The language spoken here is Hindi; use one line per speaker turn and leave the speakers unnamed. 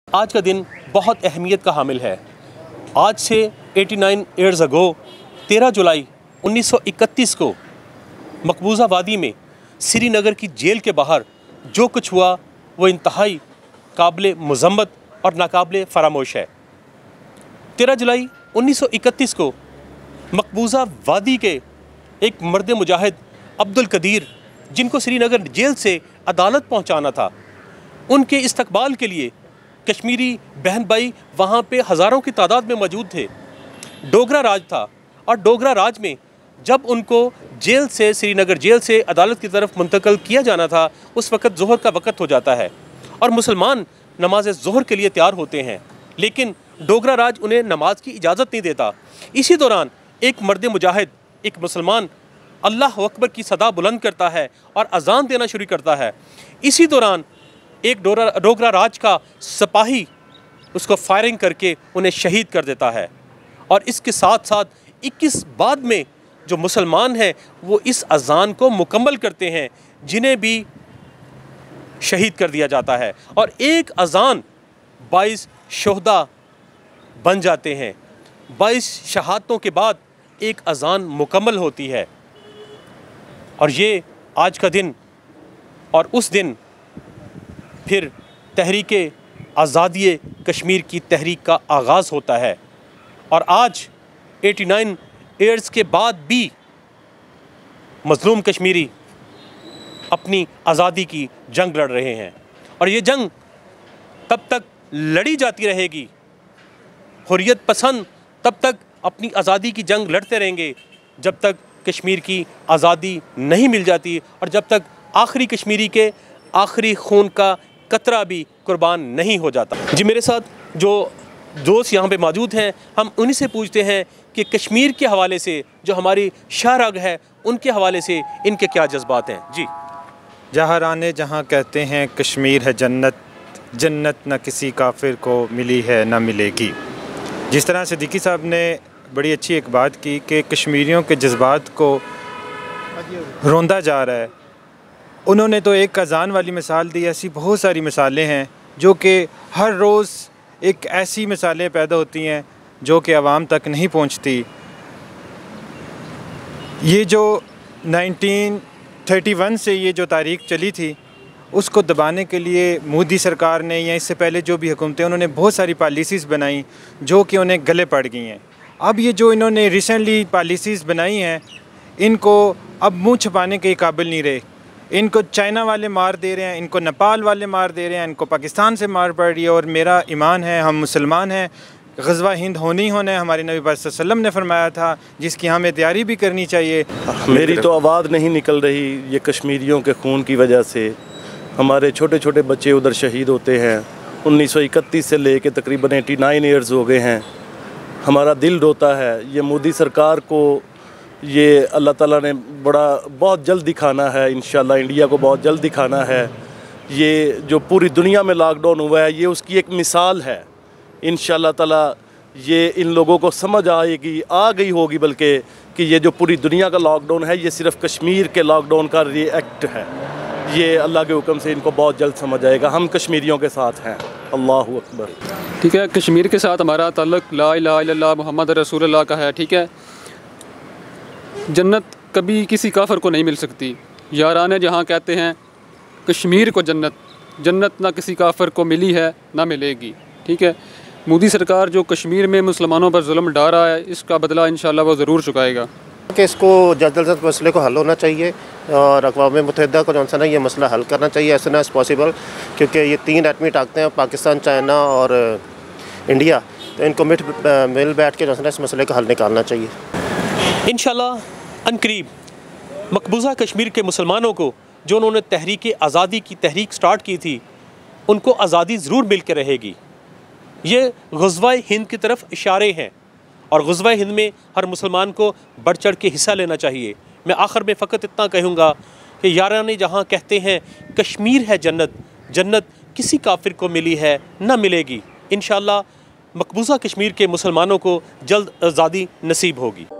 आज का दिन बहुत अहमियत का हामिल है। आज से 89 ईयर्स अगो 13 जुलाई 1931 को मकबूजा वादी में श्रीनगर की जेल के बाहर जो कुछ हुआ वो इंतहाई काबिल मज़म्मत और नाकाबिल फरामोश है। 13 जुलाई 1931 को मकबूजा वादी के एक मर्द मुजाहिद अब्दुल कदीर, जिनको श्रीनगर जेल से अदालत पहुंचाना था, उनके इस्तकबाल के लिए कश्मीरी बहन भाई वहाँ पे हज़ारों की तादाद में मौजूद थे। डोगरा राज था और डोगरा राज में जब उनको जेल से, श्रीनगर जेल से अदालत की तरफ मुंतकिल किया जाना था, उस वक़्त ज़ोहर का वक़्त हो जाता है और मुसलमान नमाज ज़ोहर के लिए तैयार होते हैं, लेकिन डोगरा राज उन्हें नमाज की इजाज़त नहीं देता। इसी दौरान एक मर्द मुजाहिद, एक मुसलमान अल्लाह अकबर की सदा बुलंद करता है और अजान देना शुरू करता है। इसी दौरान एक डोगरा राज का सिपाही उसको फायरिंग करके उन्हें शहीद कर देता है और इसके साथ साथ 21 बाद में जो मुसलमान हैं वो इस अजान को मुकम्मल करते हैं, जिन्हें भी शहीद कर दिया जाता है और एक अजान 22 शोहदा बन जाते हैं। 22 शहादतों के बाद एक अजान मुकम्मल होती है और ये आज का दिन और उस दिन फिर तहरीक आज़ादी कश्मीर की तहरीक का आगाज़ होता है और आज 89 ईयर्स के बाद भी मज़लूम कश्मीरी अपनी आज़ादी की जंग लड़ रहे हैं और ये जंग तब तक लड़ी जाती रहेगी। हुर्रियत पसंद तब तक अपनी आज़ादी की जंग लड़ते रहेंगे जब तक कश्मीर की आज़ादी नहीं मिल जाती और जब तक आखिरी कश्मीरी के आखिरी खून का कतरा भी कुर्बान नहीं हो जाता। जी, मेरे साथ जो दोस्त यहाँ पे मौजूद हैं, हम उन्हीं से पूछते हैं कि कश्मीर के हवाले से जो हमारी शाहरग है उनके हवाले से इनके क्या जज्बात हैं। जी,
जहाँ जहाँ कहते हैं कश्मीर है जन्नत, जन्नत न किसी काफिर को मिली है न मिलेगी। जिस तरह सिद्दीकी साहब ने बड़ी अच्छी एक बात की कि कश्मीरियों के जज्बात को रोंदा जा रहा है, उन्होंने तो एक अज़ान वाली मिसाल दी। ऐसी बहुत सारी मिसालें हैं जो कि हर रोज़ एक ऐसी मिसालें पैदा होती हैं जो कि आवाम तक नहीं पहुंचती। ये जो 1931 से ये जो तारीख चली थी, उसको दबाने के लिए मोदी सरकार ने या इससे पहले जो भी हुकूमतें, उन्होंने बहुत सारी पॉलिसीज़ बनाई जो कि उन्हें गले पड़ गई हैं। अब ये जो इन्होंने रिसेंटली पॉलिसीज़ बनाई हैं, इनको अब मुँह छुपाने के काबिल नहीं रहे। इनको चाइना वाले मार दे रहे हैं, इनको नेपाल वाले मार दे रहे हैं, इनको पाकिस्तान से मार पड़ रही है। और मेरा ईमान है, हम मुसलमान हैं, ग़ज़वा हिंद होनी होना है, हमारे नबी पाक सल्लल्लाहु अलैहि वसल्लम ने फरमाया था, जिसकी हमें तैयारी भी करनी चाहिए।
मेरी तो आवाज़ नहीं निकल रही, ये कश्मीरियों के खून की वजह से हमारे छोटे छोटे बच्चे उधर शहीद होते हैं। 1931 से ले कर तकरीबन 89 ईयर्स हो गए हैं। हमारा दिल रोता है। ये मोदी सरकार को ये अल्लाह ताला ने बहुत जल्द दिखाना है, इंशाल्लाह इंडिया को बहुत जल्द दिखाना है। ये जो पूरी दुनिया में लॉकडाउन हुआ है, ये उसकी एक मिसाल है। इंशाल्लाह ताला ये इन लोगों को समझ आ गई होगी बल्कि कि ये जो पूरी दुनिया का लॉकडाउन है, ये सिर्फ़ कश्मीर के लॉकडाउन का रिएक्ट है। ये अल्लाह के हुक्म से इनको बहुत जल्द समझ आएगा। हम कश्मीरियों के साथ हैं। अल्लाहु अकबर।
ठीक है, कश्मीर के साथ हमारा ताल्लुक़ ला इलाहा इल्लल्लाह मुहम्मद रसूलुल्लाह का है। ठीक है, जन्नत कभी किसी काफिर को नहीं मिल सकती। याराने जहाँ कहते हैं कश्मीर को जन्नत, जन्नत ना किसी काफिर को मिली है ना मिलेगी। ठीक है, मोदी सरकार जो कश्मीर में मुसलमानों पर जुल्म ढा रहा है, इसका बदला इंशाल्लाह वो ज़रूर चुकाएगा।
कि इसको जल्द से जल्द मसले को हल होना चाहिए और अक़वाम मुत्तहिदा को जो है ना ये मसला हल करना चाहिए एज सून एज़ पॉसिबल, क्योंकि ये 3 एटमी ताकतें हैं, पाकिस्तान, चाइना और इंडिया, तो इनको मिल बैठ के जो है ना इस मसले का हल निकालना चाहिए।
इंशाल्लाह अनकरीब मकबूजा कश्मीर के मुसलमानों को, जो उन्होंने तहरीक आज़ादी की तहरीक स्टार्ट की थी, उनको आज़ादी ज़रूर मिल के रहेगी। ये ग़ज़वा हिंद की तरफ इशारे हैं और ग़ज़वा हिंद में हर मुसलमान को बढ़ चढ़ के हिस्सा लेना चाहिए। मैं आखिर में फ़कत इतना कहूँगा कि याराने जहाँ कहते हैं कश्मीर है जन्नत, जन्नत किसी काफिर को मिली है ना मिलेगी। इंशाअल्लाह मकबूजा कश्मीर के मुसलमानों को जल्द आज़ादी नसीब होगी।